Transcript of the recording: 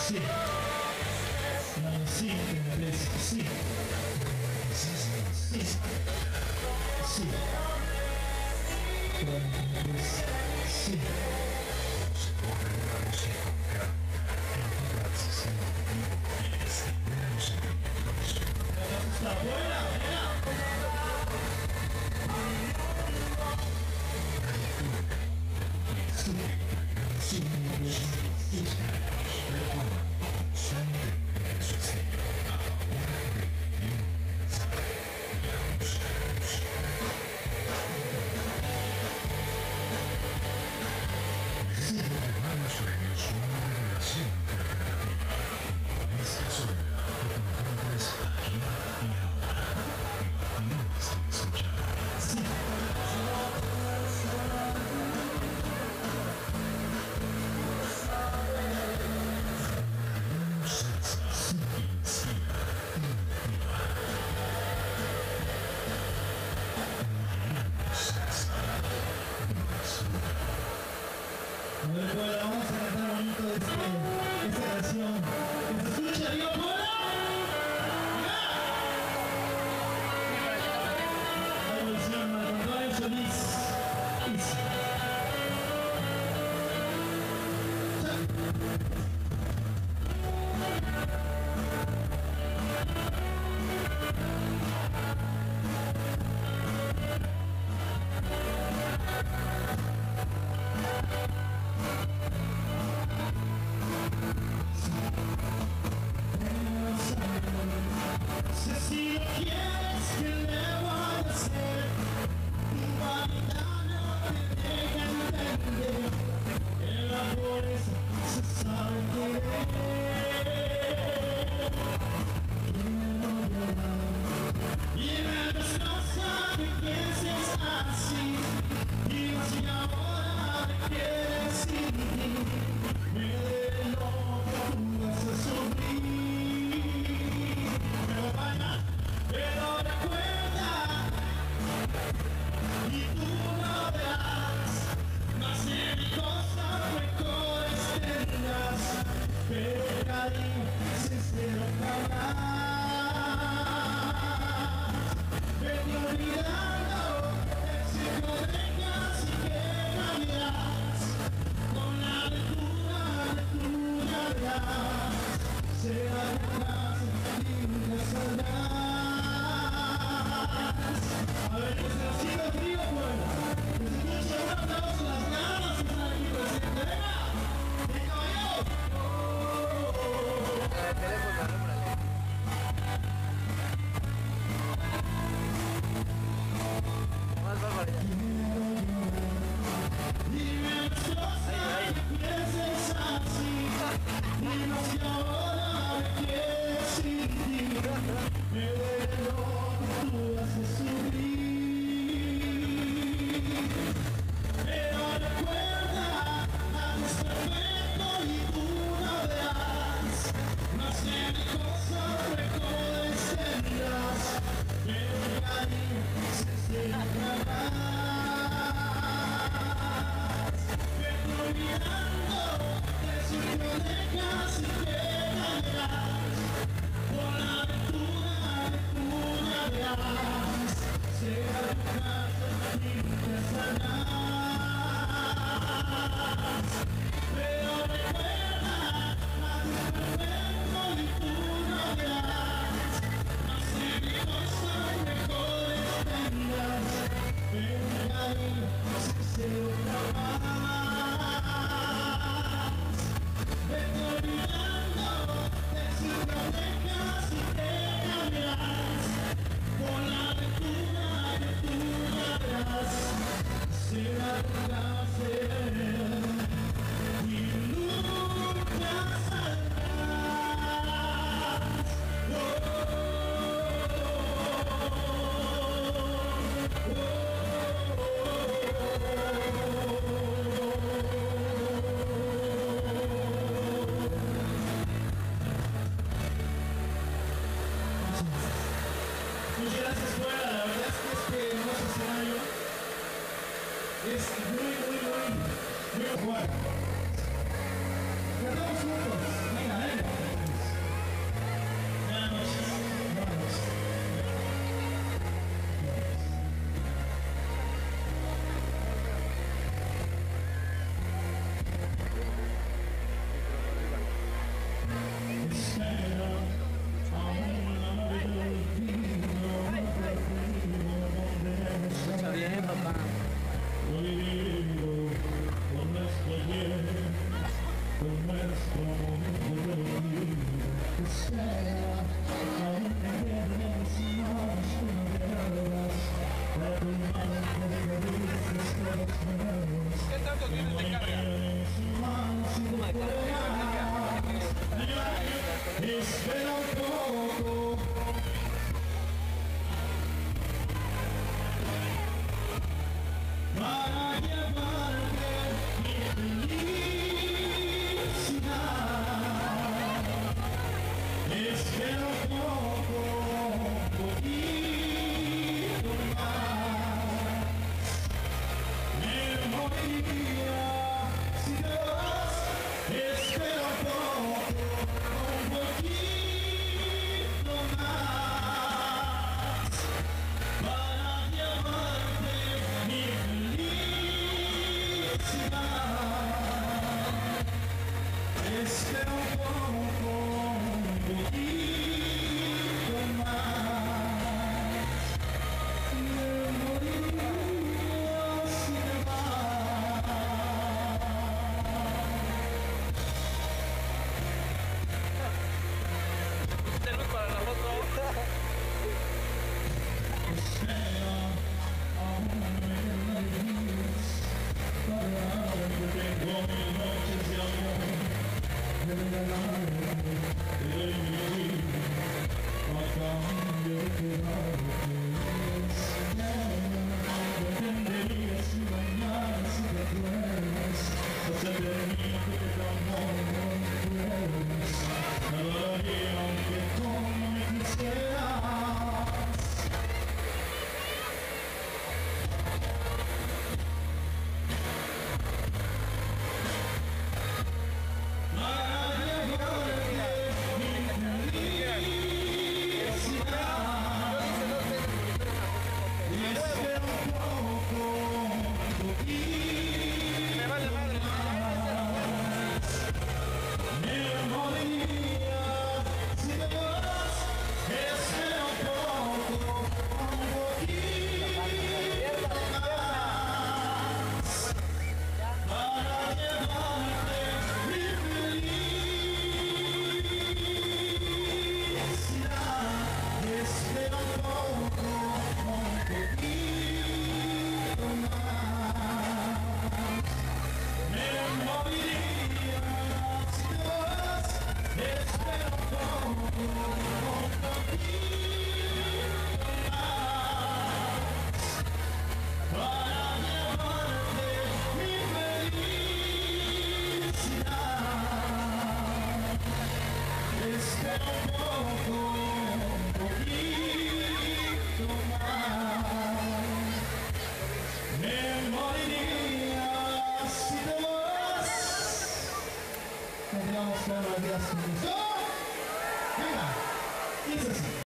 sí. No, sí, en inglés, sí. Sí. Sí. Pero en inglés, sí. Está buena, sí, sí. Vamos a cantar bonito esta canción. ¿Se escucha, Río Puebla? La evolución, Marco Antonio Solís. Si lo quieres, ¿qué le voy a hacer? Tu vanidad no te deja entender. En la pobreza se sabe querer. Quiero llorar y me destroza que pienses así. Y más si ahora me quieres sin ti. Me de loco, tú vas a sufrir. Pero recuerda, y tú no verás, más de mi cosa mejores tendrás, pero el cariño sincero jamás. Vete olvidando el ciclo de casi que cambiarás, con la aventura de tu verás, será tu casa y nunca saldrás. A ver, que se lo siga el frío, pues. Que se escuche un aplauso, las ganas que están aquí presentes. ¡Venga! ¡Mi caballero! El teléfono, alúmbrale. Más barbaridad. Y me destroza que pienses así. Y no si ahora me quieres sin ti. Me duele lo que tú haces sufrir. Pero recuerda, algo es perfecto y tú no verás. Más que mi cosa mejores tendrás. Pero el cariño se jamás. Vete olvidando de su dejas y te caerás. Por la aventura de tu verás, será tu casa y nunca saldrás. Pero recuerda, algo es perfecto y tú no verás. Más de mi cosa mejores tendrás, pero el cariño sincero jamás. Vete olvidando de sus dejas y te cambiarás, por la aventura de tu verás, será tu placer y nunca saldrás. Muchas gracias, Puebla. La verdad es que este nuevo escenario es muy bueno. Cantamos juntos. Venga, venga. espera un poco. Para llevarte mi felicidad. Espera un poco, un poquito más. Me moriría si te vas. Espera un poco, un poquito más. Para llevarte mi felicidad. Espera un poco, un poquito más. Me moriría si te vas. Salud para la foto. Espera, aún me dices, para que tengo mil noches de amor. De regalarte de mi vida, a cambio de quedarte. Entendería si mañana si te acuerdas, o se termina que te amor no puedes. Me dolería aunque tú no me quisieras. Me vale madre. Espera un poco, un poquito más. Me moriría si te vas. Nos vamos todos los días juntos. Venga, y es así.